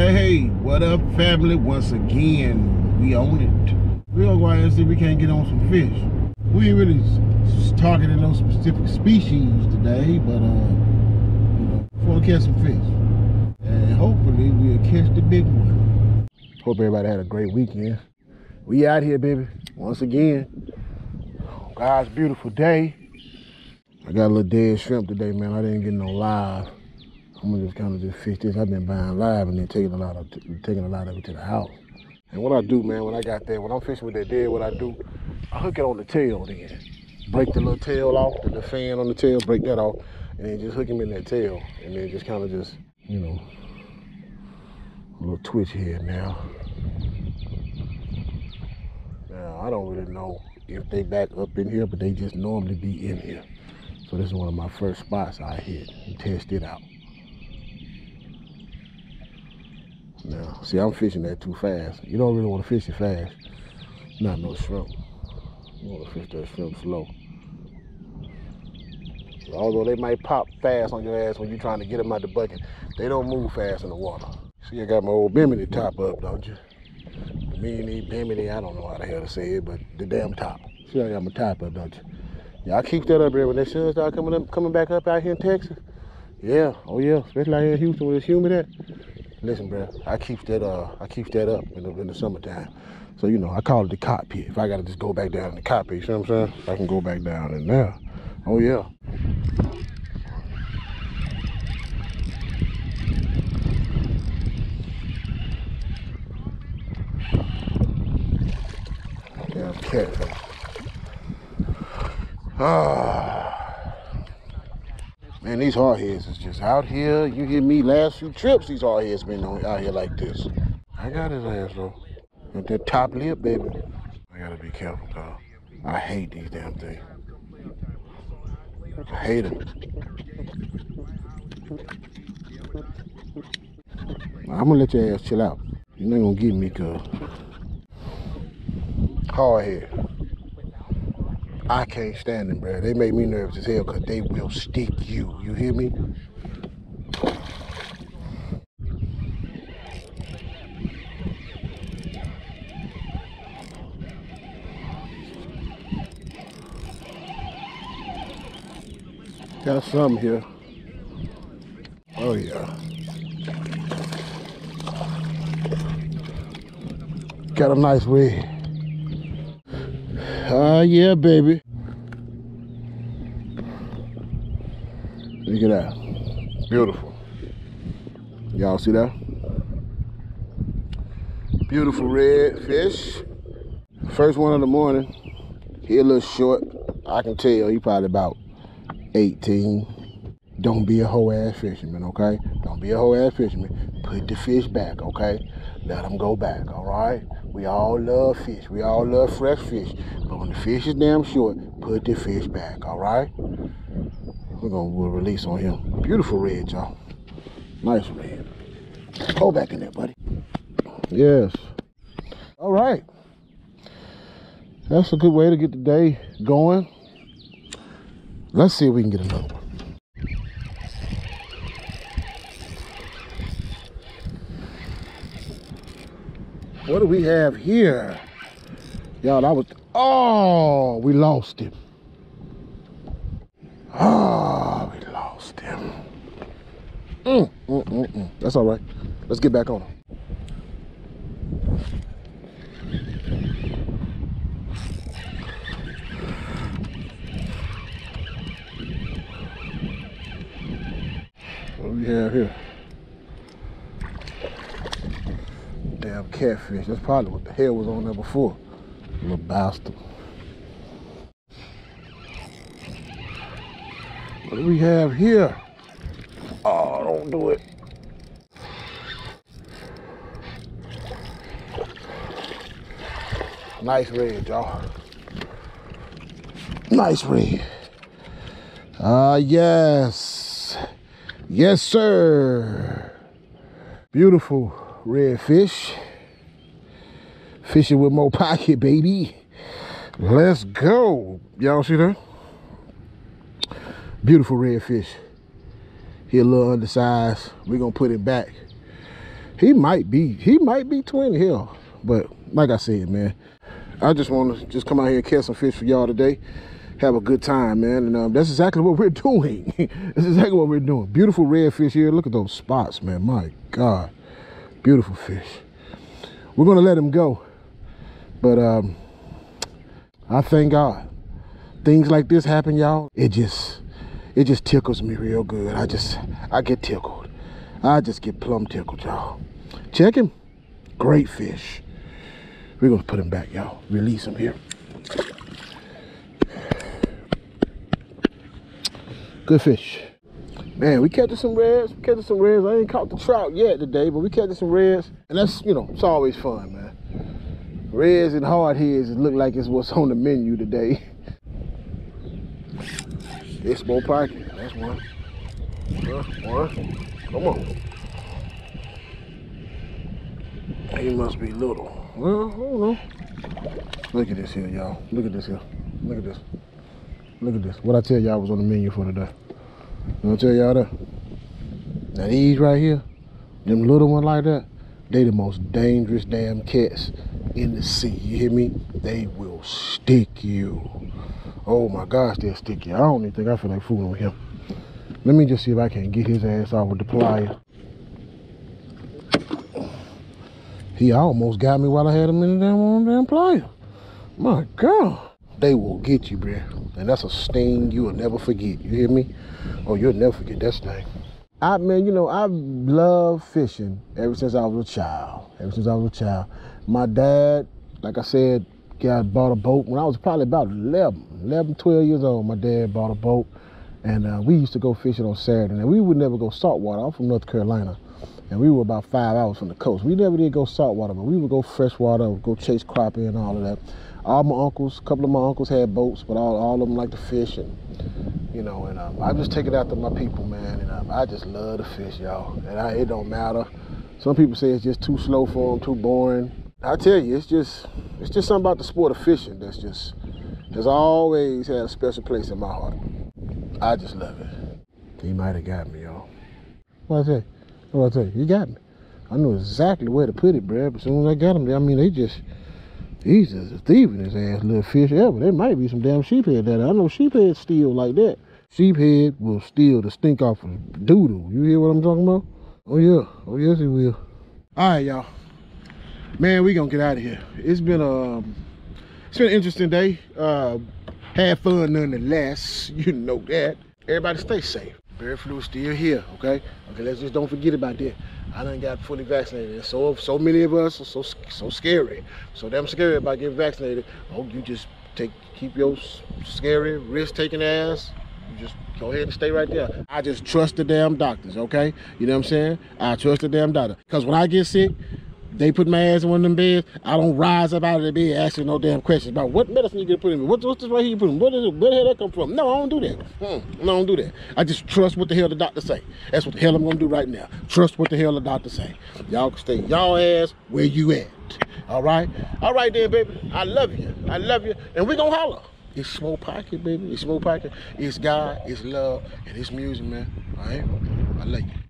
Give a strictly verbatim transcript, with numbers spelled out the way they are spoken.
Hey, hey, what up, family? Once again, we own it. We're gonna go out and see if we can't get on some fish. We ain't really targeting no specific species today, but uh, you know, just wanna catch some fish. And hopefully we'll catch the big one. Hope everybody had a great weekend. We out here, baby, once again. God's beautiful day. I got a little dead shrimp today, man. I didn't get no live. I'm gonna just kind of just fish this. I've been buying live and then taking a lot of taking a lot of it to the house. And what I do, man, when I got there, when I'm fishing with that dead, what I do, I hook it on the tail then. Break the little tail off, the little fan on the tail, break that off, and then just hook him in that tail. And then just kind of just, you know, a little twitch here now. Now, I don't really know if they back up in here, but they just normally be in here. So this is one of my first spots I hit and test it out. Now, see, I'm fishing that too fast. You don't really want to fish it fast. Not no shrimp. You want to fish that shrimp slow. Although they might pop fast on your ass when you're trying to get them out the bucket, they don't move fast in the water. See, I got my old Bimini top up, don't you? The Mini, Bimini, I don't know how the hell to say it, but the damn top. See, I got my top up, don't you? Yeah, I keep that up there when that sun start coming up, coming back up out here in Texas. Yeah, oh yeah, especially out here in Houston where it's humid at. Listen, bro, I keep that uh, I keep that up in the, in the summertime. So, you know, I call it the cockpit. If I gotta just go back down in the cockpit, you know what I'm saying? I can go back down in there. Oh yeah. Damn catfish. Ah. Man, these hardheads is just out here. You hear me last few trips, these hardheads been on, out here like this. I got his ass though. With that top lip, baby. I gotta be careful, dog. I hate these damn things. I hate them. I'm gonna let your ass chill out. You're not gonna get me, cuz. Hardhead. I can't stand them, bro. They make me nervous as hell because they will stick you. You hear me? Got some here. Oh, yeah. Got a nice red. Ah, uh, yeah, baby. Look at that. Beautiful. Y'all see that? Beautiful red fish. First one of the morning. He a little short. I can tell he probably about eighteen. Don't be a hoe ass fisherman, okay? Don't be a hoe ass fisherman. Put the fish back, okay? Let them go back, all right? We all love fish. We all love fresh fish. But when the fish is damn short, put the fish back, all right? We're gonna we'll release on him. Beautiful red, y'all. Nice red. Go back in there, buddy. Yes. All right. That's a good way to get the day going. Let's see if we can get another one. What do we have here? Y'all, I was, oh, we lost him. Oh, we lost him. Mm, mm, mm, mm. That's all right. Let's get back on him. What do we have here? Damn catfish. That's probably what the hell was on there before. Little bastard. What do we have here? Oh, don't do it. Nice red, y'all. Nice red. Ah, uh, yes. Yes, sir. Beautiful red fish. Fishing with more pocket, baby. Let's go. Y'all see that? Beautiful red fish. He a little undersized. We're gonna put it back He might be, he might be twenty here. But like I said, man, I just want to just come out here and catch some fish for y'all today. Have a good time, man. And um, that's exactly what we're doing. That's exactly what we're doing. Beautiful redfish here. Look at those spots, man. My God. Beautiful fish. We're going to let him go. But um, I thank God. Things like this happen, y'all. It just, it just tickles me real good. I just, I get tickled. I just get plumb tickled, y'all. Check him. Great fish. We're going to put him back, y'all. Release him here. Good fish. Man, we catching some reds. We catching some reds. I ain't caught the trout yet today, but we catching some reds. And that's, you know, it's always fun, man. Reds and hardheads, it look like it's what's on the menu today. It's more pocket. That's one. That's one. Come on. He must be little. Well, I don't know. Look at this here, y'all. Look at this here. Look at this. Look at this. What I tell y'all was on the menu for today. What I tell y'all that? Now these right here, them little ones like that, they the most dangerous damn cats in the sea. You hear me? They will stick you. Oh my gosh, they'll stick you. I don't even think I feel like fooling with him. Let me just see if I can get his ass off with the pliers. He almost got me while I had him in the damn, on the damn pliers. My God. They will get you, bruh. And that's a sting you will never forget. You hear me? Oh, you'll never forget that sting. I, man, you know, I've loved fishing ever since I was a child. Ever since I was a child. My dad, like I said, got bought a boat when I was probably about eleven, eleven, twelve years old. My dad bought a boat. And uh, we used to go fishing on Saturday. And we would never go saltwater. I'm from North Carolina. And we were about five hours from the coast. We never did go saltwater, but we would go freshwater, go chase crappie and all of that. All my uncles, a couple of my uncles had boats, but all, all of them like to fish. And, you know, and um, I just take it after my people, man. And um, I just love to fish, y'all. And I, it don't matter. Some people say it's just too slow for them, too boring. I tell you, it's just, it's just something about the sport of fishing that's just, has always had a special place in my heart. I just love it. He might have got me, y'all. What I tell you? What I tell you? He got me. I know exactly where to put it, bruh. But as soon as I got him there, I mean, they just, he's just a thief in his ass little fish ever. There might be some damn sheephead there. I know sheephead steal like that. Sheephead will steal the stink off of doo-doo. You hear what I'm talking about? Oh, yeah. Oh, yes, he will. All right, y'all. Man, we gonna get out of here. It's been a, it's been an interesting day. Uh, had fun nonetheless. You know that. Everybody stay safe. Bird flu is still here, okay? Okay, let's just don't forget about that. I done got fully vaccinated. So so many of us are so so scary. So damn scary about getting vaccinated. Oh, you just take keep your scary risk-taking ass. You just go ahead and stay right there. I just trust the damn doctors, okay? You know what I'm saying? I trust the damn doctor. Because when I get sick, they put my ass in one of them beds. I don't rise up out of the bed asking no damn questions about what medicine you gonna put in me. What, what's this right here you put in me? What is it? Where the hell that come from? No, I don't do that. Hmm. No, I don't do that. I just trust what the hell the doctor say. That's what the hell I'm gonna do right now. Trust what the hell the doctor say. Y'all can stay y'all ass where you at. All right? All right then, baby. I love you. I love you. And we gonna holler. It's Smoke Pocket, baby. It's Smoke Pocket. It's God, it's love, and it's music, man. All right? I love you.